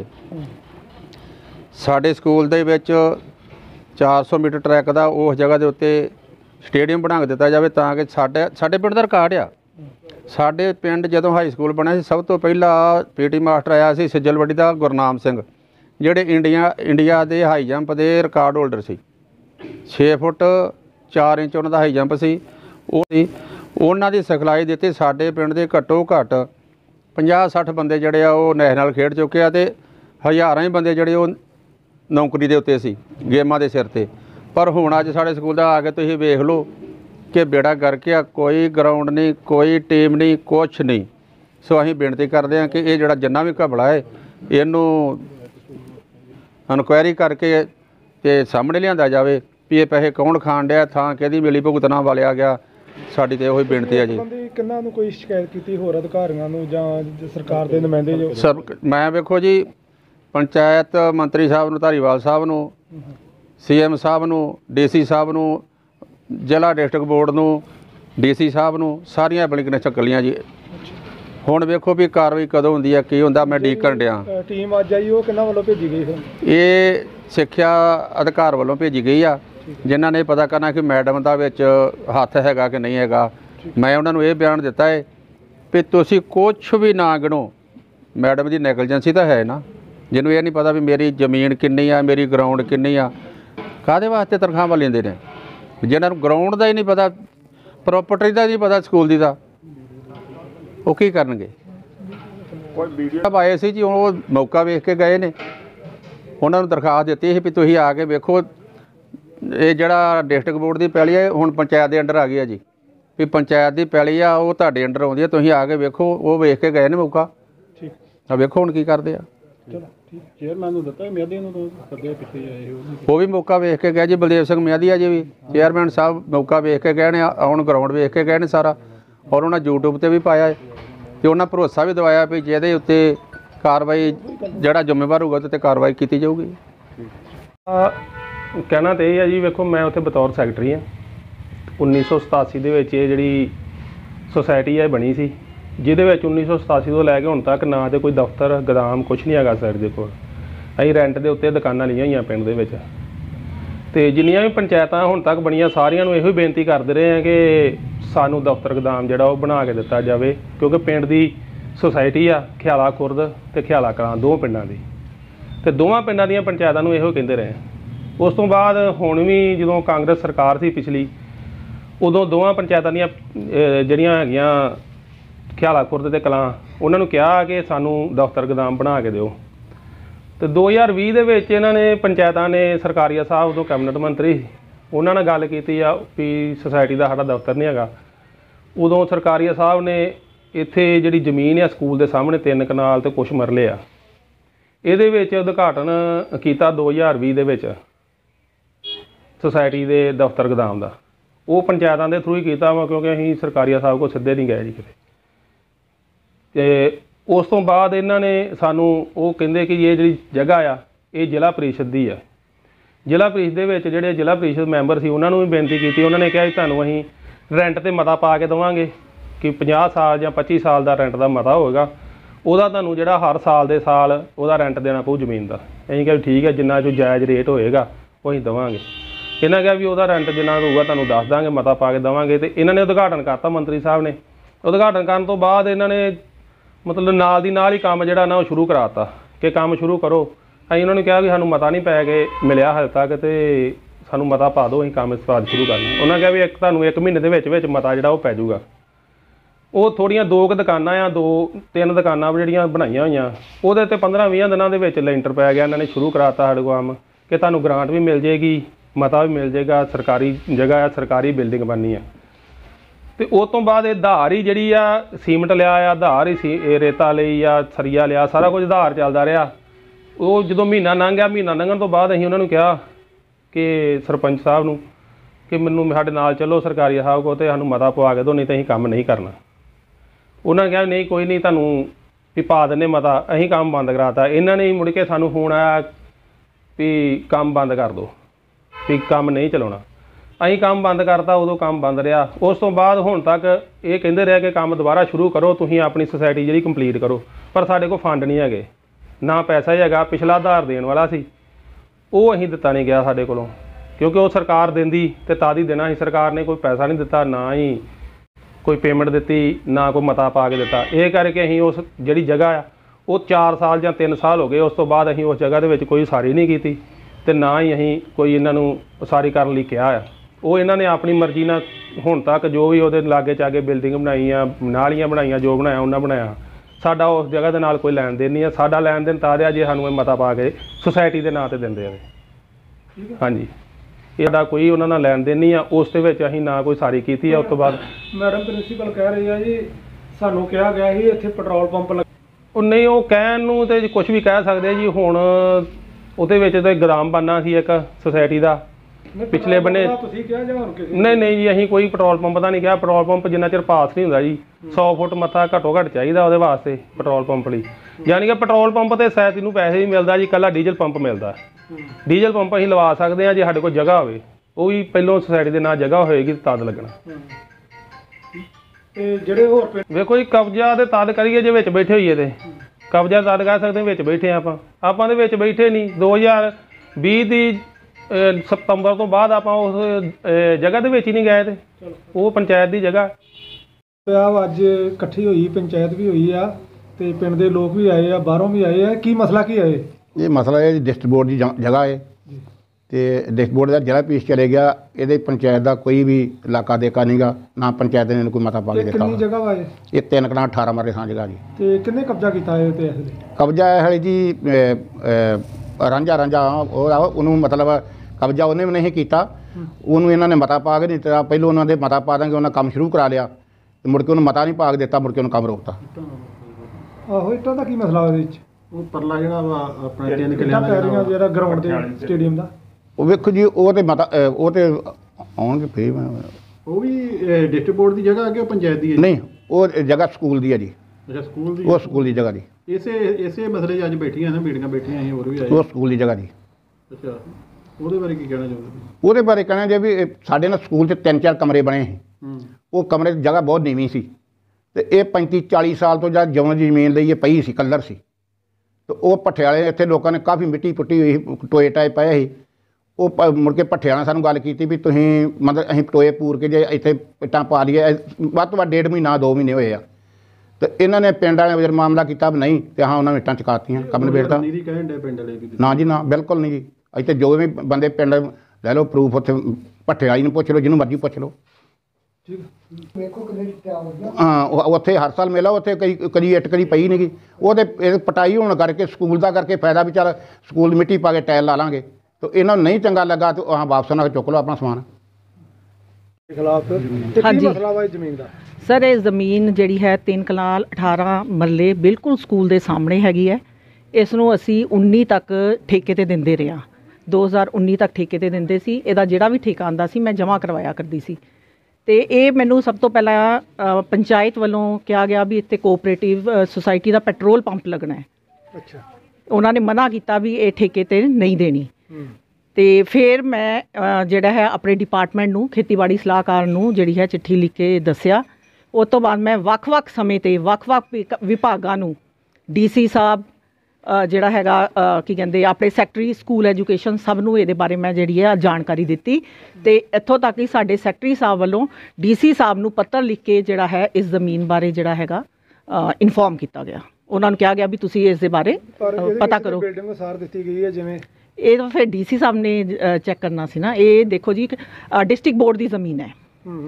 ਸਾਡੇ ਸਕੂਲ ਦੇ ਵਿੱਚ 400 ਮੀਟਰ ਟਰੈਕ ਦਾ ਉਸ ਜਗ੍ਹਾ ਦੇ ਉੱਤੇ ਸਟੇਡੀਅਮ ਬਣਾ ਕੇ ਦਿੱਤਾ ਜਾਵੇ ਤਾਂ ਕਿ ਸਾਡੇ ਪਿੰਡ ਦਾ ਰਿਕਾਰਡ ਆ। ਸਾਡੇ ਪਿੰਡ ਜਦੋਂ ਹਾਈ ਸਕੂਲ ਬਣਿਆ ਸੀ, ਸਭ ਤੋਂ ਪਹਿਲਾਂ PT ਮਾਸਟਰ ਆਇਆ ਸੀ ਸਿੱਜਲਵੱਡੀ ਦਾ, ਗੁਰਨਾਮ ਸਿੰਘ, ਜਿਹੜੇ ਇੰਡੀਆ ਦੇ ਹਾਈ ਜੰਪ ਦੇ ਰਿਕਾਰਡ ਹੋਲਡਰ ਸੀ। 6 ਫੁੱਟ 4 ਇੰਚ ਉਹਨਾਂ ਦਾ ਹਾਈ ਜੰਪ ਸੀ। ਉਹਨਾਂ ਦੀ ਸਿਖਲਾਈ ਦਿੱਤੀ। ਸਾਡੇ ਪਿੰਡ ਦੇ ਘੱਟੋ ਘੱਟ 50-60 ਬੰਦੇ ਜਿਹੜੇ ਆ ਉਹ ਨੈਸ਼ਨਲ ਖੇਡ ਚੁੱਕੇ ਆ, ਅਤੇ ਹਜ਼ਾਰਾਂ ਹੀ ਬੰਦੇ ਜਿਹੜੇ ਉਹ ਨੌਕਰੀ ਦੇ ਉੱਤੇ ਸੀ ਗੇਮਾਂ ਦੇ ਸਿਰ 'ਤੇ। ਪਰ ਹੁਣ ਅੱਜ ਸਾਡੇ ਸਕੂਲ ਦਾ ਆ ਕੇ ਤੁਸੀਂ ਵੇਖ ਲਓ ਕਿ ਬੇੜਾ ਗਰਕ ਆ, ਕੋਈ ਗਰਾਊਂਡ ਨਹੀਂ, ਕੋਈ ਟੀਮ ਨਹੀਂ, ਕੁਛ ਨਹੀਂ। ਸੋ ਅਸੀਂ ਬੇਨਤੀ ਕਰਦੇ ਹਾਂ ਕਿ ਇਹ ਜਿਹੜਾ ਜਿੰਨਾ ਵੀ ਘਪਲਾ ਹੈ ਇਹਨੂੰ ਇਨਕੁਆਇਰੀ ਕਰਕੇ ਤੇ ਸਾਹਮਣੇ ਲਿਆਂਦਾ ਜਾਵੇ ਵੀ ਇਹ ਪੈਸੇ ਕੌਣ ਖਾਣ ਡਿਆ, ਥਾਂ ਕਿਹਦੀ ਮਿਲੀ ਭੁਗਤਣਾ ਵਾਲਿਆ ਗਿਆ। ਸਾਡੀ ਤੇ ਉਹੀ ਬੇਨਤੀ ਹੈ ਜੀ। ਕਿੰਨਾ ਨੂੰ ਕੋਈ ਸ਼ਿਕਾਇਤ ਕੀਤੀ ਹੋਰ ਅਧਿਕਾਰੀਆਂ ਨੂੰ ਜਾਂ ਸਰਕਾਰ ਦੇ ਨੁਮਾਇੰਦੇ ਜੋ? ਸਰ ਮੈਂ ਵੇਖੋ ਜੀ, ਪੰਚਾਇਤ ਮੰਤਰੀ ਸਾਹਿਬ ਨੂੰ, ਧਾਰੀਵਾਲ ਸਾਹਿਬ ਨੂੰ, CM ਸਾਹਿਬ ਨੂੰ, DC ਸਾਹਿਬ ਨੂੰ, ਜ਼ਿਲ੍ਹਾ ਡਿਸਟ੍ਰਿਕਟ ਬੋਰਡ ਨੂੰ, DC ਸਾਹਿਬ ਨੂੰ, ਸਾਰੀਆਂ ਐਪਲੀਕੇਸ਼ਨਾਂ ਚੱਕਲੀਆਂ ਜੀ। ਹੁਣ ਵੇਖੋ ਵੀ ਕਾਰਵਾਈ ਕਦੋਂ ਹੁੰਦੀ ਹੈ, ਕੀ ਹੁੰਦਾ। ਮੈਂ ਡੀਕ ਕਰਨ ਡਿਆ। ਟੀਮ ਅੱਜ ਆਈ, ਉਹ ਕਿਹਨਾਂ ਵੱਲੋਂ ਭੇਜੀ ਗਈ ਫਿਰ? ਇਹ ਸਿੱਖਿਆ ਅਧਿਕਾਰ ਵੱਲੋਂ ਭੇਜੀ ਗਈ ਆ, ਜਿਨ੍ਹਾਂ ਨੇ ਪਤਾ ਕਰਨਾ ਕਿ ਮੈਡਮ ਦਾ ਵਿੱਚ ਹੱਥ ਹੈਗਾ ਕਿ ਨਹੀਂ ਹੈਗਾ। ਮੈਂ ਉਹਨਾਂ ਨੂੰ ਇਹ ਬਿਆਨ ਦਿੱਤਾ ਹੈ ਵੀ ਤੁਸੀਂ ਕੁਛ ਵੀ ਨਾ ਗਿਣੋ, ਮੈਡਮ ਦੀ ਨੈਗਲੀਜੈਂਸੀ ਤਾਂ ਹੈ ਨਾ। ਜਿਹਨੂੰ ਇਹ ਨਹੀਂ ਪਤਾ ਵੀ ਮੇਰੀ ਜ਼ਮੀਨ ਕਿੰਨੀ ਆ, ਮੇਰੀ ਗਰਾਊਂਡ ਕਿੰਨੀ ਆ, ਕਾਹਦੇ ਵਾਸਤੇ ਤਨਖਾਹਾਂ ਲੈਂਦੇ ਨੇ। ਜਿਹਨਾਂ ਨੂੰ ਗਰਾਊਂਡ ਦਾ ਹੀ ਨਹੀਂ ਪਤਾ, ਪ੍ਰੋਪਰਟੀ ਦਾ ਨਹੀਂ ਪਤਾ ਸਕੂਲ ਦੀ ਦਾ, ਉਹ ਕੀ ਕਰਨਗੇ। ਸਭ ਆਏ ਸੀ ਜੀ, ਉਹ ਮੌਕਾ ਵੇਖ ਕੇ ਗਏ ਨੇ। ਉਹਨਾਂ ਨੂੰ ਦਰਖਾਸਤ ਦਿੱਤੀ ਸੀ ਵੀ ਤੁਸੀਂ ਆ ਕੇ ਵੇਖੋ, ਇਹ ਜਿਹੜਾ ਡਿਸਟ੍ਰਿਕਟ ਬੋਰਡ ਦੀ ਪੈਲੀ ਹੈ ਹੁਣ ਪੰਚਾਇਤ ਦੇ ਅੰਡਰ ਆ ਗਈ ਹੈ ਜੀ, ਵੀ ਪੰਚਾਇਤ ਦੀ ਪੈਲੀ ਆ ਉਹ ਤੁਹਾਡੇ ਅੰਡਰ ਆਉਂਦੀ ਹੈ, ਤੁਸੀਂ ਆ ਕੇ ਵੇਖੋ। ਉਹ ਵੇਖ ਕੇ ਗਏ ਨੇ ਮੌਕਾ। ਠੀਕ ਆ, ਵੇਖੋ ਹੁਣ ਕੀ ਕਰਦੇ ਆ। ਚਲੋ ਠੀਕ। ਚੇਅਰਮੈਨ ਨੂੰ ਦਿੱਤਾ ਮਿਆਦੀ ਨੂੰ ਸੱਦੇ ਪਿੱਛੇ ਆਏ ਉਹ ਵੀ ਮੌਕਾ ਵੇਖ ਕੇ ਗਿਆ ਜੀ। ਬਲਦੇਵ ਸਿੰਘ ਮਿਆਦੀਆ ਜੀ ਵੀ ਚੇਅਰਮੈਨ ਸਾਹਿਬ ਮੌਕਾ ਵੇਖ ਕੇ ਗਏ ਨੇ, ਆਉਣ ਗਰਾਊਂਡ ਵੇਖ ਕੇ ਗਏ ਨੇ ਸਾਰਾ, ਔਰ ਉਹਨਾਂ YouTube ਤੇ ਵੀ ਪਾਇਆ ਹੈ ਤੇ ਉਹਨਾਂ ਭਰੋਸਾ ਵੀ ਦਵਾਇਆ ਵੀ ਜਿਹਦੇ ਉੱਤੇ ਕਾਰਵਾਈ, ਜਿਹੜਾ ਜ਼ਿੰਮੇਵਾਰ ਹੋਊਗਾ ਉਹਦੇ 'ਤੇ ਕਾਰਵਾਈ ਕੀਤੀ ਜਾਊਗੀ। ਕਹਿਣਾ ਤਾਂ ਇਹ ਹੈ ਜੀ, ਵੇਖੋ ਮੈਂ ਉੱਥੇ ਬਤੌਰ ਸੈਕਟਰੀ ਹਾਂ। 1987 ਦੇ ਵਿੱਚ ਇਹ ਜਿਹੜੀ ਸੁਸਾਇਟੀ ਹੈ ਬਣੀ ਸੀ, ਜਿਹਦੇ ਵਿੱਚ 1987 ਤੋਂ ਲੈ ਕੇ ਹੁਣ ਤੱਕ ਨਾ ਤੇ ਕੋਈ ਦਫ਼ਤਰ, ਗੋਦਾਮ ਕੁਛ ਨਹੀਂ ਹੈਗਾ ਸਾਈਡ ਦੇ ਕੋਲ। ਅਸੀਂ ਰੈਂਟ ਦੇ ਉੱਤੇ ਦੁਕਾਨਾਂ ਲਈਆਂ ਹੋਈਆਂ ਪਿੰਡ ਦੇ ਵਿੱਚ, ਤੇ ਜਿੰਨੀਆਂ ਵੀ ਪੰਚਾਇਤਾਂ ਹੁਣ ਤੱਕ ਬਣੀਆਂ ਸਾਰਿਆਂ ਨੂੰ ਇਹੋ ਹੀ ਬੇਨਤੀ ਕਰਦੇ ਰਹੇ ਹਾਂ ਕਿ ਸਾਨੂੰ ਦਫ਼ਤਰ ਗੋਦਾਮ ਜਿਹੜਾ ਉਹ ਬਣਾ ਕੇ ਦਿੱਤਾ ਜਾਵੇ, ਕਿਉਂਕਿ ਪਿੰਡ ਦੀ ਸੁਸਾਇਟੀ ਆ ਖਿਆਲਾ ਖੁਰਦ ਤੇ ਖਿਆਲਾ ਕਲਾਂ, ਦੋ ਪਿੰਡਾਂ ਦੀ, ਤੇ ਦੋਵਾਂ ਪਿੰਡਾਂ ਦੀਆਂ ਪੰਚਾਇਤਾਂ ਨੂੰ ਇਹੋ ਕਹਿੰਦੇ ਰਹੇ। ਉਸ ਤੋਂ ਬਾਅਦ ਹੁਣ ਵੀ ਜਦੋਂ ਕਾਂਗਰਸ ਸਰਕਾਰ ਸੀ ਪਿਛਲੀ, ਉਦੋਂ ਦੋਵਾਂ ਪੰਚਾਇਤਾਂ ਦੀਆਂ ਜਿਹੜੀਆਂ ਹੈਗੀਆਂ ਖਿਆਲਾ ਖੁਰਦ ਤੇ ਕਲਾਂ, ਉਹਨਾਂ ਨੂੰ ਕਿਹਾ ਕਿ ਸਾਨੂੰ ਦਫ਼ਤਰ ਗੋਦਾਮ ਬਣਾ ਕੇ ਦਿਓ। ਤੇ 2020 ਦੇ ਵਿੱਚ ਇਹਨਾਂ ਨੇ ਪੰਚਾਇਤਾਂ ਨੇ, ਸਰਕਾਰੀਆ ਸਾਹਿਬ ਉਦੋਂ ਕੈਬਨਿਟ ਮੰਤਰੀ, ਉਹਨਾਂ ਨਾਲ ਗੱਲ ਕੀਤੀ ਆ ਵੀ ਸੁਸਾਇਟੀ ਦਾ ਸਾਡਾ ਦਫ਼ਤਰ ਨਹੀਂ ਹੈਗਾ। ਉਦੋਂ ਸਰਕਾਰੀਆ ਸਾਹਿਬ ਨੇ ਇੱਥੇ ਜਿਹੜੀ ਜ਼ਮੀਨ ਆ ਸਕੂਲ ਦੇ ਸਾਹਮਣੇ 3 ਕਨਾਲ ਤੇ ਕੁਛ ਮਰਲੇ ਆ, ਇਹਦੇ ਵਿੱਚ ਉਦਘਾਟਨ ਕੀਤਾ 2020 ਦੇ ਵਿੱਚ ਸੁਸਾਇਟੀ ਦੇ ਦਫ਼ਤਰ ਗੋਦਾਮ ਦਾ। ਉਹ ਪੰਚਾਇਤਾਂ ਦੇ ਥਰੂ ਹੀ ਕੀਤਾ ਵਾ, ਕਿਉਂਕਿ ਅਸੀਂ ਸਰਕਾਰੀਆ ਸਾਹਿਬ ਕੋਲ ਸਿੱਧੇ ਨਹੀਂ ਗਏ ਜੀ ਕਿਤੇ। ਤੇ ਉਸ ਤੋਂ ਬਾਅਦ ਇਹਨਾਂ ਨੇ ਸਾਨੂੰ ਉਹ ਕਹਿੰਦੇ ਕਿ ਇਹ ਜਿਹੜੀ ਜਗ੍ਹਾ ਆ ਇਹ ਜ਼ਿਲ੍ਹਾ ਪ੍ਰੀਸ਼ਦ ਦੀ ਆ। ਜ਼ਿਲ੍ਹਾ ਪ੍ਰੀਸ਼ਦ ਦੇ ਵਿੱਚ ਜਿਹੜੇ ਜ਼ਿਲ੍ਹਾ ਪ੍ਰੀਸ਼ਦ ਮੈਂਬਰ ਸੀ ਉਹਨਾਂ ਨੂੰ ਵੀ ਬੇਨਤੀ ਕੀਤੀ। ਉਹਨਾਂ ਨੇ ਕਿਹਾ ਤੁਹਾਨੂੰ ਅਸੀਂ ਰੈਂਟ 'ਤੇ ਮਤਾ ਪਾ ਕੇ ਦੇਵਾਂਗੇ ਕਿ 50 ਸਾਲ ਜਾਂ 25 ਸਾਲ ਦਾ ਰੈਂਟ ਦਾ ਮਤਾ ਹੋਵੇਗਾ, ਉਹਦਾ ਤੁਹਾਨੂੰ ਜਿਹੜਾ ਹਰ ਸਾਲ ਦੇ ਸਾਲ ਉਹਦਾ ਰੈਂਟ ਦੇਣਾ ਪਊ ਜ਼ਮੀਨ ਦਾ। ਅਸੀਂ ਕਿਹਾ ਠੀਕ ਹੈ, ਜਿੰਨਾ ਜੋ ਜਾਇਜ਼ ਰੇਟ ਹੋਏਗਾ ਉਹ ਅਸੀਂ ਦੇਵਾਂਗੇ। ਇਹਨਾਂ ਕਿਹਾ ਵੀ ਉਹਦਾ ਰੈਂਟ ਜਿੰਨਾ ਹੋਊਗਾ ਤੁਹਾਨੂੰ ਦੱਸ ਦਾਂਗੇ, ਮਤਾ ਪਾ ਕੇ ਦੇਵਾਂਗੇ। ਤੇ ਇਹਨਾਂ ਨੇ ਉਦਘਾਟਨ ਕਰਤਾ, ਮੰਤਰੀ ਸਾਹਿਬ ਨੇ। ਉਦਘਾਟਨ ਕਰਨ ਤੋਂ ਬਾਅਦ ਇਹਨਾਂ ਨੇ ਮਤਲਬ ਨਾਲ ਦੀ ਨਾਲ ਹੀ ਕੰਮ ਜਿਹੜਾ ਨਾ ਉਹ ਸ਼ੁਰੂ ਕਰਾਤਾ ਕਿ ਕੰਮ ਸ਼ੁਰੂ ਕਰੋ। ਅਸੀਂ ਉਹਨਾਂ ਨੂੰ ਕਿਹਾ ਵੀ ਸਾਨੂੰ ਮਤਾ ਨਹੀਂ ਪੈ ਕੇ ਮਿਲਿਆ ਹਾਲੇ ਤੱਕ, ਤੇ ਸਾਨੂੰ ਮਤਾ ਪਾ ਦਿਓ, ਅਸੀਂ ਕੰਮ ਇਸ ਬਾਅਦ ਸ਼ੁਰੂ ਕਰਨਾ। ਉਹਨਾਂ ਕਿਹਾ ਵੀ ਤੁਹਾਨੂੰ 1 ਮਹੀਨੇ ਦੇ ਵਿੱਚ ਮਤਾ ਜਿਹੜਾ ਉਹ ਪੈ ਜਾਊਗਾ। ਉਹ ਥੋੜ੍ਹੀਆਂ 2 ਦੁਕਾਨਾਂ ਆ, 2-3 ਦੁਕਾਨਾਂ ਜਿਹੜੀਆਂ ਬਣਾਈਆਂ ਹੋਈਆਂ, ਉਹਦੇ 'ਤੇ 15-20 ਦਿਨਾਂ ਦੇ ਵਿੱਚ ਲੈਂਟਰ ਪੈ ਗਿਆ। ਇਹਨਾਂ ਨੇ ਸ਼ੁਰੂ ਕਰਾਤਾ ਸਾਡੇ ਕੋਲ ਕੰਮ ਕਿ ਤੁਹਾਨੂੰ ਗ੍ਰਾਂਟ ਵੀ ਮਿਲ ਜਾਏਗੀ, ਮਤਾ ਵੀ ਮਿਲ ਜਾਏਗਾ, ਸਰਕਾਰੀ ਜਗ੍ਹਾ ਆ, ਸਰਕਾਰੀ ਬਿਲਡਿੰਗ ਬਣਨੀ ਆ। ਤੇ ਉਸ ਤੋਂ ਬਾਅਦ ਇਹ ਧਾਰ ਹੀ ਜਿਹੜੀ ਆ ਸੀਮਟ ਲਿਆ ਆ, ਧਾਰ ਹੀ ਸੀ ਰੇਤਾ ਲਈ ਆ, ਸਰੀਆ ਲਿਆ, ਸਾਰਾ ਕੁਝ ਧਾਰ ਚੱਲਦਾ ਰਿਹਾ। ਉਹ ਜਦੋਂ ਮਹੀਨਾ ਲੰਘ ਗਿਆ, ਮਹੀਨਾ ਲੰਘਣ ਤੋਂ ਬਾਅਦ ਅਸੀਂ ਉਹਨਾਂ ਨੂੰ ਕਿਹਾ ਕਿ ਸਰਪੰਚ ਸਾਹਿਬ ਨੂੰ ਕਿ ਮੈਨੂੰ ਸਾਡੇ ਨਾਲ ਚੱਲੋ ਸਰਕਾਰੀ ਸਾਹਿਬ ਕੋਲ ਤੇ ਸਾਨੂੰ ਮਤਾ ਪਵਾ ਕੇ ਦਿਓ, ਨਹੀਂ ਤਾਂ ਅਸੀਂ ਕੰਮ ਨਹੀਂ ਕਰਨਾ। ਉਹਨਾਂ ਨੇ ਕਿਹਾ ਨਹੀਂ ਕੋਈ ਨਹੀਂ, ਤੁਹਾਨੂੰ ਵੀ ਪਾ ਦਿੰਦੇ ਮਤਾ। ਅਸੀਂ ਕੰਮ ਬੰਦ ਕਰਾਤਾ। ਇਹਨਾਂ ਨੇ ਮੁੜ ਕੇ ਸਾਨੂੰ ਫੋਨ ਆਇਆ ਵੀ ਕੰਮ ਬੰਦ ਕਰ ਦਿਓ, ਵੀ ਕੰਮ ਨਹੀਂ ਚਲਾਉਣਾ। ਅਸੀਂ ਕੰਮ ਬੰਦ ਕਰਤਾ, ਉਦੋਂ ਕੰਮ ਬੰਦ ਰਿਹਾ। ਉਸ ਤੋਂ ਬਾਅਦ ਹੁਣ ਤੱਕ ਇਹ ਕਹਿੰਦੇ ਰਹੇ ਕਿ ਕੰਮ ਦੁਬਾਰਾ ਸ਼ੁਰੂ ਕਰੋ, ਤੁਸੀਂ ਆਪਣੀ ਸੁਸਾਇਟੀ ਜਿਹੜੀ ਕੰਪਲੀਟ ਕਰੋ, ਪਰ ਸਾਡੇ ਕੋਲ ਫੰਡ ਨਹੀਂ ਹੈਗੇ, ਨਾ ਪੈਸਾ ਹੀ ਹੈਗਾ। ਪਿਛਲਾ ਆਧਾਰ ਦੇਣ ਵਾਲਾ ਸੀ, ਉਹ ਅਸੀਂ ਦਿੱਤਾ ਨਹੀਂ ਗਿਆ ਸਾਡੇ ਕੋਲੋਂ, ਕਿਉਂਕਿ ਉਹ ਸਰਕਾਰ ਦਿੰਦੀ ਤੇ ਤਾਂ ਹੀ ਦੇਣਾ ਸੀ। ਸਰਕਾਰ ਨੇ ਕੋਈ ਪੈਸਾ ਨਹੀਂ ਦਿੱਤਾ, ਨਾ ਹੀ ਕੋਈ ਪੇਮੈਂਟ ਦਿੱਤੀ, ਨਾ ਕੋਈ ਮਤਾ ਪਾ ਕੇ ਦਿੱਤਾ। ਇਹ ਕਰਕੇ ਅਸੀਂ ਉਸ ਜਿਹੜੀ ਜਗ੍ਹਾ ਆ ਉਹ 4 ਸਾਲ ਜਾਂ 3 ਸਾਲ ਹੋ ਗਏ। ਉਸ ਤੋਂ ਬਾਅਦ ਅਸੀਂ ਉਸ ਜਗ੍ਹਾ ਦੇ ਵਿੱਚ ਕੋਈ ਉਸਾਰੀ ਨਹੀਂ ਕੀਤੀ ਤੇ ਨਾ ਹੀ ਅਸੀਂ ਕੋਈ ਇਹਨਾਂ ਨੂੰ ਉਸਾਰੀ ਕਰਨ ਲਈ ਕਿਹਾ ਆ। ਉਹ ਇਹਨਾਂ ਨੇ ਆਪਣੀ ਮਰਜ਼ੀ ਨਾਲ ਹੁਣ ਤੱਕ ਜੋ ਵੀ ਉਹਦੇ ਲਾਗੇ ਚਾਗੇ ਬਿਲਡਿੰਗ ਬਣਾਈਆਂ, ਨਾਲੀਆਂ ਬਣਾਈਆਂ, ਜੋ ਬਣਾਇਆ ਉਹਨਾਂ ਬਣਾਇਆ। ਸਾਡਾ ਉਸ ਜਗ੍ਹਾ ਦੇ ਨਾਲ ਕੋਈ ਲੈਣ ਦੇਣ ਨਹੀਂ ਹੈ। ਸਾਡਾ ਲੈਣ ਦੇਣ ਤਾਂ ਰਿਹਾ ਜੇ ਸਾਨੂੰ ਇਹ ਮਤਾ ਪਾ ਕੇ ਸੁਸਾਇਟੀ ਦੇ ਨਾਂ 'ਤੇ ਦਿੰਦੇ ਆ। ਹਾਂਜੀ, ਇਹਦਾ ਕੋਈ ਉਹਨਾਂ ਨਾਲ ਲੈਣ ਦੇਣ ਨਹੀਂ ਆ। ਉਸ ਦੇ ਵਿੱਚ ਅਸੀਂ ਨਾ ਕੋਈ ਸਾਰੀ ਕੀਤੀ ਆ। ਉਸ ਤੋਂ ਬਾਅਦ ਮੈਡਮ ਪ੍ਰਿੰਸੀਪਲ ਕਹਿ ਰਹੇ ਆ ਜੀ ਸਾਨੂੰ ਕਿਹਾ ਗਿਆ ਸੀ ਇੱਥੇ ਪੈਟਰੋਲ ਪੰਪ ਉਹ ਨਹੀਂ, ਉਹ ਕਹਿਣ ਨੂੰ ਤੇ ਕੁਝ ਵੀ ਕਹਿ ਸਕਦੇ ਜੀ। ਹੁਣ ਉਹਦੇ ਵਿੱਚ ਤਾਂ ਗੋਦਾਮ ਬਣਨਾ ਸੀ ਇੱਕ ਸੁਸਾਇਟੀ ਦਾ ਪਿਛਲੇ ਬੰਨੇ। ਤੁਸੀਂ ਕਿਹਾ ਜਾਂ ਹੋਰ ਕਿਸੇ ਨਹੀਂ ਜੀ, ਅਸੀਂ ਕੋਈ ਪੈਟਰੋਲ ਪੰਪ ਦਾ ਨਹੀਂ ਕਿਹਾ। ਪੈਟਰੋਲ ਪੰਪ ਜਿੰਨਾ ਚਿਰ ਪਾਸ ਨਹੀਂ ਹੁੰਦਾ ਜੀ 100 ਫੁੱਟ ਮੱਥਾ ਘੱਟੋ ਘੱਟ ਚਾਹੀਦਾ ਉਹਦੇ ਵਾਸਤੇ ਪੈਟਰੋਲ ਪੰਪ ਲਈ। ਯਾਨੀ ਕਿ ਪੈਟਰੋਲ ਪੰਪ ਤੇ ਸ਼ਾਇਦ ਇਹਨੂੰ ਪੈਸੇ ਨਹੀਂ ਮਿਲਦਾ ਜੀ, ਇਕੱਲਾ ਡੀਜ਼ਲ ਪੰਪ ਮਿਲਦਾ। ਡੀਜ਼ਲ ਪੰਪ ਅਸੀਂ ਲਵਾ ਸਕਦੇ ਹਾਂ ਜੇ ਸਾਡੇ ਕੋਲ ਜਗ੍ਹਾ ਹੋਵੇ, ਉਹ ਵੀ ਪਹਿਲੋਂ ਸੁਸਾਇਟੀ ਦੇ ਨਾਂ ਜਗ੍ਹਾ ਹੋਏਗੀ ਤਦ ਲੱਗਣਾ। ਤੇ ਜਿਹੜੇ ਹੋਰ ਪਿੰਡ ਵੇਖੋ ਜੀ, ਕਬਜ਼ਾ ਤੇ ਤਦ ਕਰੀਏ ਜੇ ਵਿੱਚ ਬੈਠੇ ਹੋਈਏ ਤੇ ਕਬਜ਼ਾ ਤਦ ਕਰ ਸਕਦੇ ਵਿੱਚ ਬੈਠੇ ਆਪਾਂ ਦੇ ਵਿੱਚ ਬੈਠੇ ਨਹੀਂ। 2020 ਦੀ ਸਤੰਬਰ ਤੋਂ ਬਾਅਦ ਆਪਾਂ ਉਸ ਜਗ੍ਹਾ ਦੇ ਵਿੱਚ ਹੀ ਨਹੀਂ ਗਏ ਤੇ ਉਹ ਪੰਚਾਇਤ ਦੀ ਜਗ੍ਹਾ ਪਿਆ। ਅੱਜ ਇਕੱਠੀ ਹੋਈ ਪੰਚਾਇਤ ਵੀ ਹੋਈ ਆ ਤੇ ਪਿੰਡ ਦੇ ਲੋਕ ਵੀ ਆਏ ਆ, ਬਾਹਰੋਂ ਵੀ ਆਏ ਆ। ਕੀ ਮਸਲਾ ਕੀ ਹੈ ਇਹ ਮਸਲਾ ਹੈ ਜੀ ਡਿਸਟ੍ਰਿਕਟ ਬੋਰਡ ਦੀ ਜਗ੍ਹਾ ਹੈ ਤੇ ਡਿਸਟ੍ਰਿਕਟ ਬੋਰਡ ਦਾ ਜਿਹੜਾ ਪੀਸ ਚਲੇ ਗਿਆ, ਇਹਦੇ ਪੰਚਾਇਤ ਦਾ ਕੋਈ ਵੀ ਇਲਾਕਾ ਦੇਕਾ ਨਹੀਂਗਾ, ਨਾ ਪੰਚਾਇਤ ਨੇ ਕੋਈ ਮਤਾ ਪਾ ਕੇ ਦਿੱਤਾ। ਕਿੰਨੀ ਜਗ੍ਹਾ ਵਾ ਇਹ 3 ਕਨਾਲ 18 ਮਰਲੇ ਥਾਂ ਜਗ੍ਹਾ ਜੀ। ਤੇ ਕਿੰਨੇ ਕਬਜ਼ਾ ਕੀਤਾ ਹੈ ਤੇ ਇਸ ਕਬਜ਼ਾ ਹੈ ਹਲੇ ਜੀ ਰਾਂਝਾ ਉਹਨੂੰ ਮਤਲਬ ਕਬਜ਼ਾ ਉਹਨੇ ਵੀ ਨਹੀਂ ਕੀਤਾ, ਉਹਨੂੰ ਇਹਨਾਂ ਨੇ ਮਤਾ ਪਾ ਕੇ ਨਹੀਂ ਦਿੱਤਾ। ਪਹਿਲਾਂ ਉਹਨਾਂ ਦੇ ਮਤਾ ਪਾ ਦਾਂਗੇ, ਉਹਨਾਂ ਕੰਮ ਸ਼ੁਰੂ ਕਰਾ ਲਿਆ ਤੇ ਮੁੜ ਕੇ ਉਹਨੂੰ ਮਤਾ ਨਹੀਂ ਪਾ ਕੇ ਦਿੱਤਾ, ਮੁੜ ਕੇ ਉਹਨੂੰ ਕੰਮ ਰੋਕਤਾ। ਆਹੋ ਇੱਟਾਂ ਦਾ ਕੀ ਮਸਲਾ ਉਹਦੇ ਵਿੱਚ? ਉਹ ਪਰਲਾ ਜਿਹੜਾ ਵਾ ਆਪਣਾ 3 ਕਿੱਲਾ ਪੈ ਰਹੀਆਂ ਜਿਹੜਾ ਗਰਾਊਂਡ ਦੇ ਸਟੇਡੀਅਮ ਦਾ। ਉਹ ਵੇਖੋ ਜੀ, ਉਹ ਤੇ ਮਤਾ ਉਹ ਤੇ ਆਉਣਗੇ ਫੇਰ ਉਹ ਵੀ ਡਿਸਟ੍ਰਿਕਟ ਬੋਰਡ ਦੀ ਜਗ੍ਹਾ ਅੱਗੇ ਪੰਚਾਇਤ ਦੀ ਹੈ? ਨਹੀਂ, ਉਹ ਜਗ੍ਹਾ ਸਕੂਲ ਦੀ ਹੈ ਜੀ। ਅੱਛਾ, ਸਕੂਲ ਦੀ। ਉਹ ਸਕੂਲ ਦੀ ਜਗ੍ਹਾ ਜੀ। ਇਸੇ ਮਸਲੇ 'ਚ ਅੱਜ ਬੈਠੀਆਂ ਨੇ ਮੀਟਿੰਗਾਂ ਬੈਠੀਆਂ ਅਸੀਂ, ਹੋਰ ਵੀ ਆਏ। ਉਹ ਸਕੂਲ ਦੀ ਜਗ੍ਹਾ ਜੀ। ਅੱਛਾ, ਉਹਦੇ ਬਾਰੇ ਕੀ ਕਹਿਣਾ ਚਾਹੁੰਦੇ? ਉਹਦੇ ਬਾਰੇ ਕਹਿਣਾ ਜੇ ਵੀ ਸਾਡੇ ਨਾਲ ਸਕੂਲ 'ਚ 3-4 ਕਮਰੇ ਬਣੇ ਸੀ। ਉਹ ਕਮਰੇ ਦੀ ਜਗ੍ਹਾ ਬਹੁਤ ਨੀਵੀਂ ਸੀ ਤੇ ਇਹ 35-40 ਸਾਲ ਤੋਂ ਜਦ ਜਮਨ ਦੀ ਜ਼ਮੀਨ ਲਈ ਇਹ ਪਈ ਸੀ, ਕਲਰ ਸੀ। ਤੇ ਉਹ ਭੱਠੇ ਵਾਲੇ ਇੱਥੇ ਲੋਕਾਂ ਨੇ ਕਾਫੀ ਮਿੱਟੀ ਪੁੱਟੀ ਹੋਈ, ਟੋਏ ਟਾਏ ਪਏ ਸੀ। ਉਹ ਮੁੜ ਕੇ ਭੱਠੇ ਵਾਲਿਆਂ ਸਾਨੂੰ ਗੱਲ ਕੀਤੀ ਵੀ ਤੁਸੀਂ ਮਤਲਬ ਅਸੀਂ ਟੋਏ ਪੂਰ ਕੇ ਜੇ ਇੱਥੇ ਇੱਟਾਂ ਪਾ ਲਈਏ, ਵੱਧ ਤੋਂ ਵੱਧ 1.5 ਮਹੀਨਾ 2 ਮਹੀਨੇ ਹੋਏ ਆ। ਤੇ ਇਹਨਾਂ ਨੇ ਪਿੰਡ ਵਾਲਿਆਂ ਵਿੱਚ ਮਾਮਲਾ ਕੀਤਾ ਵੀ ਨਹੀਂ, ਤੇ ਹਾਂ ਉਹਨਾਂ ਨੇ ਇੱਟਾਂ ਚੁਕਾਤੀਆਂ, ਕੰਮ ਨਿਬੇੜਤਾ। ਨਾ ਜੀ ਨਾ, ਬਿਲਕੁਲ ਨਹੀਂ ਜੀ। ਇੱਥੇ ਜੋ ਵੀ ਬੰਦੇ ਪਿੰਡ ਲੈ ਲਓ ਪ੍ਰੂਫ, ਉੱਥੇ ਭੱਠੇ ਵਾਲੀ ਨੂੰ ਪੁੱਛ ਲਓ, ਜਿਹਨੂੰ ਮਰਜ਼ੀ ਪੁੱਛ ਲਓ। ਹਾਂ, ਉੱਥੇ ਹਰ ਸਾਲ ਮੇਲਾ, ਉੱਥੇ ਕਦੀ ਇੱਟ ਕਦੀ ਪਈ ਨਹੀਂ ਗੀ। ਉਹਦੇ ਪਟਾਈ ਹੋਣ ਕਰਕੇ ਸਕੂਲ ਦਾ ਕਰਕੇ ਫਾਇਦਾ ਵੀ ਚੱਲ ਸਕੂਲ ਦੀ ਮਿੱਟੀ ਪਾ ਕੇ ਟਾਇਲ ਲਾ ਲਾਂਗੇ। ਤੇ ਇਹਨਾਂ ਨੂੰ ਨਹੀਂ ਚੰਗਾ ਲੱਗਾ ਤੇ ਹਾਂ ਵਾਪਸ ਉਹਨਾਂ ਚੁੱਕ ਲਓ ਆਪਣਾ ਸਮਾਨ। ਖਿਲਾਫ ਤੇ ਕੀ ਮਸਲਾ ਵਾ ਜ਼ਮੀਨ ਦਾ? ਸਰ, ਇਹ ਜ਼ਮੀਨ ਜਿਹੜੀ ਹੈ 3 ਕਨਾਲ 18 ਮਰਲੇ ਬਿਲਕੁਲ ਸਕੂਲ ਦੇ ਸਾਹਮਣੇ ਹੈਗੀ ਹੈ। ਇਸ ਨੂੰ ਅਸੀਂ 19 ਤੱਕ ਠੇਕੇ ਤੇ ਦਿੰਦੇ ਰਹੇ ਹਾਂ। 2019 ਤੱਕ ਠੇਕੇ ਤੇ ਦਿੰਦੇ ਸੀ। ਇਹਦਾ ਜਿਹੜਾ ਵੀ ਠੇਕਾ ਆਉਂਦਾ ਸੀ ਮੈਂ ਜਮ੍ਹਾਂ ਕਰਵਾਇਆ ਕਰਦੀ ਸੀ। ਤੇ ਇਹ ਮੈਨੂੰ ਸਭ ਤੋਂ ਪਹਿਲਾਂ ਪੰਚਾਇਤ ਵੱਲੋਂ ਕਿਹਾ ਗਿਆ ਵੀ ਇੱਥੇ ਕੋਆਪਰੇਟਿਵ ਸੁਸਾਇਟੀ ਦਾ ਪੈਟਰੋਲ ਪੰਪ ਲੱਗਣਾ ਹੈ। ਅੱਛਾ, ਉਹਨਾਂ ਨੇ ਮਨਾ ਕੀਤਾ ਵੀ ਇਹ ਠੇਕੇ ਤੇ ਨਹੀਂ ਦੇਣੀ। ਤੇ ਫਿਰ ਮੈਂ ਜਿਹੜਾ ਹੈ ਆਪਣੇ ਡਿਪਾਰਟਮੈਂਟ ਨੂੰ, ਖੇਤੀਬਾੜੀ ਸਲਾਹਕਾਰ ਨੂੰ ਜਿਹੜੀ ਹੈ ਚਿੱਠੀ ਲਿਖ ਕੇ ਦੱਸਿਆ। ਉਸ ਤੋਂ ਬਾਅਦ ਮੈਂ ਵੱਖ-ਵੱਖ ਸਮੇਂ ਤੇ ਵੱਖ-ਵੱਖ ਵਿਭਾਗਾਂ ਨੂੰ, DC ਸਾਹਿਬ ਜਿਹੜਾ ਹੈਗਾ ਕੀ ਕਹਿੰਦੇ ਆਪਣੇ ਸੈਕਟਰੀ ਸਕੂਲ ਐਜੂਕੇਸ਼ਨ, ਸਭ ਨੂੰ ਇਹਦੇ ਬਾਰੇ ਮੈਂ ਜਿਹੜੀ ਹੈ ਜਾਣਕਾਰੀ ਦਿੱਤੀ। ਤੇ ਇੱਥੋਂ ਤੱਕ ਕਿ ਸਾਡੇ ਸੈਕਟਰੀ ਸਾਹਿਬ ਵੱਲੋਂ DC ਸਾਹਿਬ ਨੂੰ ਪੱਤਰ ਲਿਖ ਕੇ ਜਿਹੜਾ ਹੈ ਇਸ ਜ਼ਮੀਨ ਬਾਰੇ ਜਿਹੜਾ ਹੈਗਾ ਇਨਫੋਰਮ ਕੀਤਾ ਗਿਆ। ਉਹਨਾਂ ਨੂੰ ਕਿਹਾ ਗਿਆ ਵੀ ਤੁਸੀਂ ਇਸ ਦੇ ਬਾਰੇ ਪਤਾ ਕਰੋ। ਬਿਲਡਿੰਗ ਸਾਰ ਦਿੱਤੀ ਗਈ ਹੈ ਜਿਵੇਂ ਇਹ ਤਾਂ ਫਿਰ DC ਸਾਹਿਬ ਨੇ ਚੈੱਕ ਕਰਨਾ ਸੀ ਨਾ। ਇਹ ਦੇਖੋ ਜੀ, ਡਿਸਟ੍ਰਿਕਟ ਬੋਰਡ ਦੀ ਜ਼ਮੀਨ ਹੈ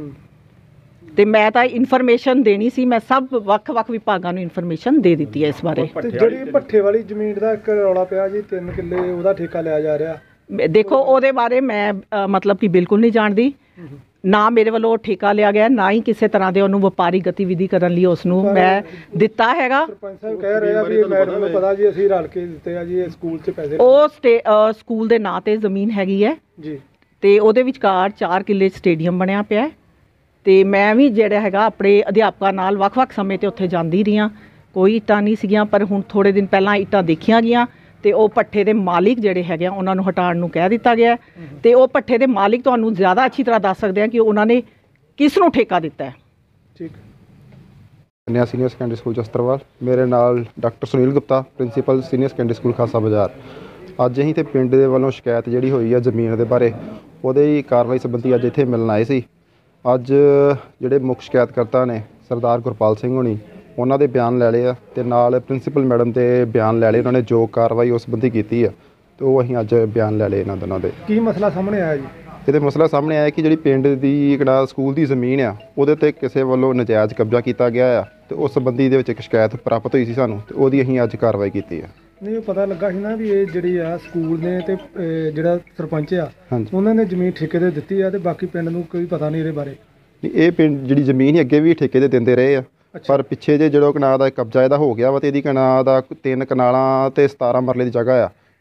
ਤੇ ਮੈਂ ਤਾਂ ਇਨਫੋਰਮੇਸ਼ਨ ਦੇਣੀ ਸੀ। ਮੈਂ ਸਭ ਵੱਖ-ਵੱਖ ਵਿਭਾਗਾਂ ਨੂੰ ਇਨਫੋਰਮੇਸ਼ਨ ਦੇ ਦਿੱਤੀ ਹੈ ਇਸ ਬਾਰੇ। ਤੇ ਜਿਹੜੀ ਭੱਠੇ ਵਾਲੀ ਜ਼ਮੀਨ ਦਾ ਇੱਕ ਰੌਲਾ ਪਿਆ ਜੀ, 3 ਕਿੱਲੇ ਉਹਦਾ ਠੇਕਾ ਲਿਆ ਜਾ ਰਿਹਾ। ਦੇਖੋ, ਉਹਦੇ ਬਾਰੇ ਮੈਂ ਮਤਲਬ ਕਿ ਬਿਲਕੁਲ ਨਹੀਂ ਜਾਣਦੀ। ਨਾ ਮੇਰੇ ਵੱਲੋਂ ਠੇਕਾ ਲਿਆ ਗਿਆ, ਨਾ ਹੀ ਕਿਸੇ ਤਰ੍ਹਾਂ ਦੇ ਉਹਨੂੰ ਵਪਾਰੀ ਗਤੀਵਿਧੀ ਕਰਨ ਲਈ ਉਸ ਨੂੰ ਮੈਂ ਦਿੱਤਾ ਹੈਗਾ। ਸਰਪੰਚ ਸਾਹਿਬ ਕਹਿ ਰਹੇ ਆ ਵੀ ਮੈਡਮ ਨੂੰ ਪਤਾ ਜੀ, ਅਸੀਂ ਰਲ ਕੇ ਦਿੱਤੇ ਆ ਜੀ, ਇਹ ਸਕੂਲ 'ਚ ਪੈਸੇ। ਉਹ ਸਕੂਲ ਦੇ ਨਾਂ ਤੇ ਜ਼ਮੀਨ ਹੈਗੀ ਹੈ ਜੀ, ਤੇ ਉਹਦੇ ਵਿਚਕਾਰ 4 ਕਿੱਲੇ ਸਟੇਡੀਅਮ ਬਣਿਆ ਪਿਆ। ਤੇ ਮੈਂ ਵੀ ਜਿਹੜਾ ਹੈਗਾ ਆਪਣੇ ਅਧਿਆਪਕਾਂ ਨਾਲ ਵੱਖ-ਵੱਖ ਸਮੇਂ ਤੇ ਉੱਥੇ ਜਾਂਦੀ ਰਹੀ ਹਾਂ। ਕੋਈ ਇੱਟਾਂ ਨਹੀਂ ਸੀਗੀਆਂ, ਪਰ ਹੁਣ ਥੋੜ੍ਹੇ ਦਿਨ ਪਹਿਲਾਂ ਇੱਟਾਂ ਦੇਖੀਆਂ ਗਈਆਂ ਤੇ ਉਹ ਭੱਠੇ ਦੇ ਮਾਲਿਕ ਜਿਹੜੇ ਹੈਗੇ ਆ ਉਹਨਾਂ ਨੂੰ ਹਟਾਉਣ ਨੂੰ ਕਹਿ ਦਿੱਤਾ ਗਿਆ। ਤੇ ਉਹ ਭੱਠੇ ਦੇ ਮਾਲਿਕ ਤੁਹਾਨੂੰ ਜ਼ਿਆਦਾ ਅੱਛੀ ਤਰ੍ਹਾਂ ਦੱਸ ਸਕਦੇ ਆ ਕਿ ਉਹਨਾਂ ਨੇ ਕਿਸ ਨੂੰ ਠੇਕਾ ਦਿੱਤਾ ਹੈ। ਠੀਕ। ਕੰਨਿਆ ਸੀਨੀਅਰ ਸੈਕੰਡਰੀ ਸਕੂਲ ਚਸਤਰਵਾਲ, ਮੇਰੇ ਨਾਲ doctor Sunil Gupta, principal senior secondary school Khasa ਬਾਜ਼ਾਰ। ਅੱਜ ਅਸੀਂ ਤੇ ਪਿੰਡ ਦੇ ਵੱਲੋਂ ਸ਼ਿਕਾਇਤ ਜਿਹੜੀ ਹੋਈ ਆ ਜ਼ਮੀਨ ਦੇ ਬਾਰੇ, ਉਹਦੇ ਕਾਰਵਾਈ ਸੰਬੰਧੀ ਅੱਜ ਇੱਥੇ ਮਿਲਣ ਆਏ ਸੀ। ਅੱਜ ਜਿਹੜੇ ਮੁੱਖ ਸ਼ਿਕਾਇਤਕਰਤਾ ਨੇ ਸਰਦਾਰ ਗੁਰਪਾਲ ਸਿੰਘ ਹੋਣੀ, ਉਹਨਾਂ ਦੇ ਬਿਆਨ ਲੈ ਲਏ ਆ ਤੇ ਨਾਲ ਪ੍ਰਿੰਸੀਪਲ ਮੈਡਮ ਦੇ ਬਿਆਨ ਲੈ ਲਏ। ਉਹਨਾਂ ਨੇ ਜੋ ਕਾਰਵਾਈ ਉਸ ਸੰਬੰਧੀ ਕੀਤੀ ਆ ਤੇ ਉਹ ਅਸੀਂ ਅੱਜ ਬਿਆਨ ਲੈ ਲਏ ਇਹਨਾਂ ਦੋਨਾਂ ਦੇ। ਕੀ ਮਸਲਾ ਸਾਹਮਣੇ ਆਇਆ ਜੀ? ਇਹਦੇ ਮਸਲਾ ਸਾਹਮਣੇ ਆਇਆ ਕਿ ਜਿਹੜੀ ਪਿੰਡ ਦੀ ਸਕੂਲ ਦੀ ਜ਼ਮੀਨ ਆ, ਉਹਦੇ ਤੇ ਕਿਸੇ ਵੱਲੋਂ ਨਜਾਇਜ਼ ਕਬਜ਼ਾ ਕੀਤਾ ਗਿਆ ਆ ਤੇ ਉਸ ਸੰਬੰਧੀ ਦੇ ਵਿੱਚ ਇੱਕ ਸ਼ਿਕਾਇਤ ਪ੍ਰਾਪਤ ਹੋਈ ਸੀ ਸਾਨੂੰ, ਤੇ ਉਹਦੀ ਅਸੀਂ ਅੱਜ ਕਾਰਵਾਈ ਕੀਤੀ ਆ। ਨਹੀਂ, ਪਤਾ ਲੱਗਾ ਸੀ ਨਾ ਵੀ ਇਹ ਜਿਹੜੀ ਆ ਸਕੂਲ ਨੇ ਤੇ ਜਿਹੜਾ ਸਰਪੰਚ ਆ ਉਹਨਾਂ ਨੇ ਜ਼ਮੀਨ ਠੇਕੇ ਤੇ ਦਿੱਤੀ ਆ ਤੇ ਬਾਕੀ ਪਿੰਡ ਨੂੰ ਕੋਈ ਪਤਾ ਨਹੀਂ ਇਹਦੇ ਬਾਰੇ। ਨਹੀਂ, ਇਹ ਪਿੰਡ ਜਿਹੜੀ ਜ਼ਮੀਨ ਹੀ ਅੱਗੇ ਵੀ ਠੇਕੇ ਤੇ ਦਿੰਦੇ ਰਹੇ ਆ, ਪਰ ਪਿੱਛੇ ਜੇ ਜਿਹੜਾ ਕਨਾਲ ਦਾ ਕਬਜ਼ਾ ਇਹਦਾ ਹੋ ਗਿਆ ਵਾ ਤੇ ਇਹਦੀ ਕਨਾਲ ਦਾ 3 ਕਨਾਲਾਂ ਤੇ 17 ਮਰਲੇ ਦੀ ਜਗ੍ਹਾ ਆ,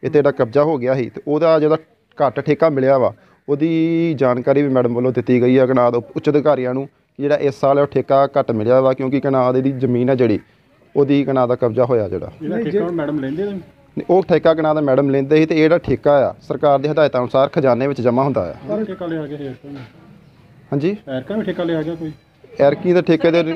ਇੱਥੇ ਜਿਹੜਾ ਕਬਜ਼ਾ ਹੋ ਗਿਆ ਸੀ ਤੇ ਉਹਦਾ ਜਿਹੜਾ ਘੱਟ ਠੇਕਾ ਮਿਲਿਆ ਵਾ ਉਹਦੀ ਜਾਣਕਾਰੀ ਵੀ ਮੈਡਮ ਵੱਲੋਂ ਦਿੱਤੀ ਗਈ ਹੈ ਕਨਾਲ ਉੱਚ ਅਧਿਕਾਰੀਆਂ ਨੂੰ ਕਿ ਜਿਹੜਾ ਇਸ ਸਾਲ ਉਹ ਠੇਕਾ ਘੱਟ ਮਿਲਿਆ ਵਾ ਕਿਉਂਕਿ ਕਨਾਲ ਦੀ ਜ਼ਮੀਨ ਹੈ ਜਿਹੜੀ ਉਹਦੀ ਕਨਾਲ ਦਾ ਕਬਜ਼ਾ ਹੋਇਆ ਜਿਹੜਾ ਠੇਕਾ ਮੈਡਮ ਲੈਂਦੇ ਨੇ ਉਹ ਠੇਕਾ ਕਨਾਲ ਦਾ ਮੈਡਮ ਲੈਂਦੇ ਸੀ ਤੇ ਇਹ ਜਿਹੜਾ ਠੇਕਾ ਆ ਸਰਕਾਰ ਦੀ ਹਦਾਇਤਾਂ ਅਨੁਸਾਰ ਖਜ਼ਾਨੇ ਵਿੱਚ ਜਮ੍ਹਾਂ ਹੁੰਦਾ ਆ। ਠੇਕਾ ਲਿਆ ਗਿਆ ਹਾਂਜੀ ਐਰਕਾ ਵੀ ਠੇਕਾ ਲਿਆ ਗਿਆ ਕੋਈ ਐਰਕੀ ਦੇ ਠੇਕੇ ਦੇ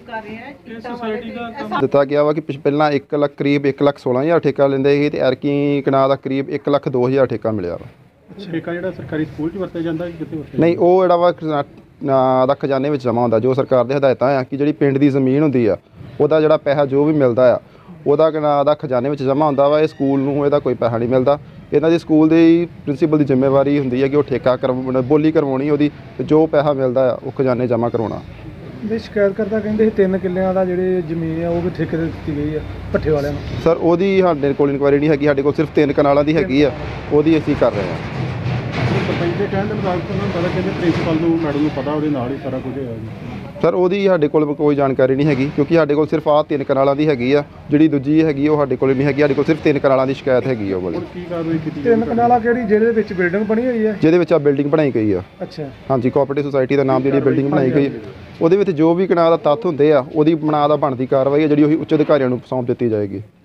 ਦਿੱਤਾ ਗਿਆ ਵਾ ਕਿ ਪਹਿਲਾਂ 1 ਲੱਖ ਕਰੀਬ 1,16,000 ਠੇਕਾ ਲੈਂਦੇ ਸੀ ਤੇ ਐਰਕੀ ਕਨਾਲ ਦਾ ਕਰੀਬ 1,02,000 ਠੇਕਾ ਮਿਲਿਆ ਵਾ। ਠੇਕਾ ਜਿਹੜਾ ਸਰਕਾਰੀ ਸਕੂਲ 'ਚ ਵਰਤਿਆ ਜਾਂਦਾ ਕਿ ਕਿੱਥੇ ਵਰਤਿਆ ਨਹੀਂ ਉਹ ਜਿਹੜਾ ਵਾ ਦਾ ਖਜ਼ਾਨੇ ਵਿੱਚ ਜਮ੍ਹਾਂ ਹੁੰਦਾ ਜੋ ਸਰਕਾਰ ਦੇ ਹਦਾਇਤਾਂ ਆ ਕਿ ਜਿਹੜੀ ਪਿੰਡ ਦੀ ਜ਼ਮੀਨ ਹੁੰਦੀ ਆ ਉਹਦਾ ਜਿਹੜਾ ਪੈਸਾ ਜੋ ਵੀ ਮਿਲਦਾ ਆ ਉਹਦਾ ਕਨਾਲ ਦਾ ਖਜ਼ਾਨੇ ਵਿੱਚ ਜਮ੍ਹਾਂ ਹੁੰਦਾ ਵਾ। ਇਹ ਸਕੂਲ ਨੂੰ ਇਹਦਾ ਕੋਈ ਪੈਸਾ ਨਹੀਂ ਮਿਲਦਾ। ਇਹਨਾਂ ਦੀ ਸਕੂਲ ਦੀ ਪ੍ਰਿੰਸੀਪਲ ਦੀ ਜ਼ਿੰਮੇਵਾਰੀ ਹੁੰਦੀ ਹੈ ਕਿ ਉਹ ਠੇਕਾ ਬੋਲੀ ਕਰਵਾਉਣੀ ਉਹਦੀ ਤੇ ਜੋ ਪੈਸਾ ਮਿਲਦਾ ਆ ਉਹ ਖਜ਼ਾਨੇ ਜਮ੍ਹਾਂ ਕਰਵਾਉਣਾ। ਦੇ ਸ਼ਿਕਾਇਤ ਕਰਦਾ ਕਹਿੰਦੇ ਸੀ 3 ਕਿੱਲਿਆਂ ਦਾ ਜਿਹੜੇ ਜ਼ਮੀਨ ਆ ਉਹ ਵੀ ਠੇਕੇ ਤੇ ਦਿੱਤੀ ਗਈ ਆ ਭੱਠੇ ਵਾਲਿਆਂ ਨੂੰ। ਸਰ ਉਹਦੀ ਸਾਡੇ ਕੋਲ ਇਨਕੁਆਇਰੀ ਨਹੀਂ ਹੈਗੀ, ਸਾਡੇ ਕੋਲ ਸਿਰਫ 3 ਕਨਾਲਾਂ ਦੀ ਹੈਗੀ ਆ, ਉਹਦੀ ਅਸੀਂ ਕਰ ਰਹੇ ਹਾਂ। ਸਰਪੰਚ ਦੇ ਕਹਿਣ ਦੇ ਮੁਤਾਬਕ ਉਹਨਾਂ ਨੂੰ ਪਤਾ ਕਹਿੰਦੇ ਪ੍ਰਿੰਸੀਪਲ ਨੂੰ ਮੈਡਮ ਨੂੰ ਪਤਾ ਉਹਦੇ ਨਾਲ ਹੀ ਸਾਰਾ ਕੁਝ ਹੋਇਆ ਜੀ। ਸਰ ਉਹਦੀ ਸਾਡੇ ਕੋਲ ਕੋਈ ਜਾਣਕਾਰੀ ਨਹੀਂ ਹੈਗੀ ਕਿਉਂਕਿ ਸਾਡੇ ਕੋਲ ਸਿਰਫ ਆਹ 3 ਕਨਾਲਾਂ ਦੀ ਹੈਗੀ ਆ, ਜਿਹੜੀ ਦੂਜੀ ਹੈਗੀ ਉਹ ਸਾਡੇ ਕੋਲ ਨਹੀਂ ਹੈਗੀ। ਸਾਡੇ ਕੋਲ ਸਿਰਫ 3 ਕਨਾਲਾਂ ਦੀ ਸ਼ਿਕਾਇਤ ਹੈਗੀ ਆ ਉਹ ਵਾਲੀ। ਕੀ ਕਾਰਵਾਈ ਕੀਤੀ? 3 ਕਨਾਲਾਂ ਕਿਹੜੀ ਜਿਹਦੇ ਵਿੱਚ ਬਿਲਡਿੰਗ ਬਣੀ ਹੋਈ ਹੈ? ਜਿਹਦੇ ਵਿੱਚ ਆ ਬਿਲਡਿੰਗ ਬਣਾਈ ਗਈ ਆ। ਅੱਛਾ ਹਾਂਜੀ ਕੋਆਪਰੇਟਿਵ ਸੁਸਾਇਟੀ ਦਾ ਨਾਮ ਜਿਹੜੀ ਬਿਲਡਿੰਗ ਬਣਾਈ ਗਈ ਉਹਦੇ ਵਿੱਚ ਜੋ ਵੀ ਕਨਾਲ ਦਾ ਤੱਥ ਹੁੰਦੇ ਆ ਉਹਦੀ ਬਣਾ ਦਾ ਬਣਦੀ ਕਾਰਵਾਈ ਹੈ ਜਿਹੜੀ ਉਹੀ ਉੱਚ ਅਧਿਕਾਰੀਆਂ ਨੂੰ ਸੌਂਪ ਦਿੱਤੀ ਜਾਏਗੀ।